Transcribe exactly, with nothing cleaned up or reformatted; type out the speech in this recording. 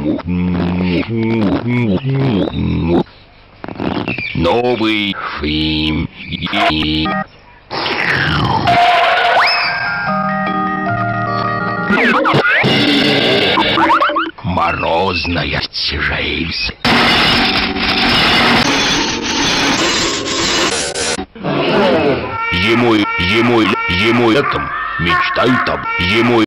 Новый фильм. Морозная жизнь. Ему, ему, ему летом мечтай там, ему